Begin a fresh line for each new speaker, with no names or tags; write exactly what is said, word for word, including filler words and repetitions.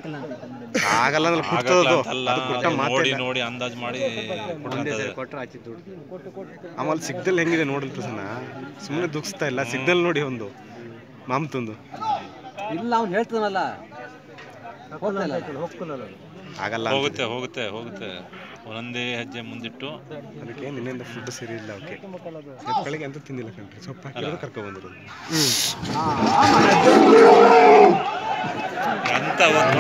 ಆಗಲ್ಲ ಅಂದ್ರೆ ಕುಡ್ತದದು ಅದು ಕುಟ್ಟ
ನೋಡಿ
ಮಾತಿಲ್ಲ
ನೋಡಿ ಅಂದಾಜು ಮಾಡಿ
ಆಮೇಲೆ ಸಿಗ್ನಲ್ ಹೆಂಗಿದೆ ನೋಡಲ್ ಪ್ರಸನ್ನ ಸುಮ್ಮನೆ ದುಃಖಿಸ್ತಾ ಇಲ್ಲ ಸಿಗ್ನಲ್ ನೋಡಿ ಒಂದು ಮಾಮ್ತಂದು
ಇಲ್ಲ ಅವ್ನು ಹೇಳ್ತಾನಲ್ಲ
ಆಗಲ್ಲ
ಹೋಗುತ್ತೆ ಹೋಗುತ್ತೆ ಹೋಗುತ್ತೆ ಒಂದೊಂದೇ ಹೆಜ್ಜೆ ಮುಂದಿಟ್ಟು
ಅದಕ್ಕೆ ನಿನ್ನೆಯಿಂದ ಫುಡ್ ಸರಿ ಇಲ್ಲ ಓಕೆ ಬೆಳಗ್ಗೆ ಅಂತ ತಿಂದಿಲ್ಲ ಕಣ್ರಿ ಸೊಪ್ಪು ಹಾಕಿರೋದು ಕರ್ಕೊ ಬಂದಿರೋದು
ಅಂತ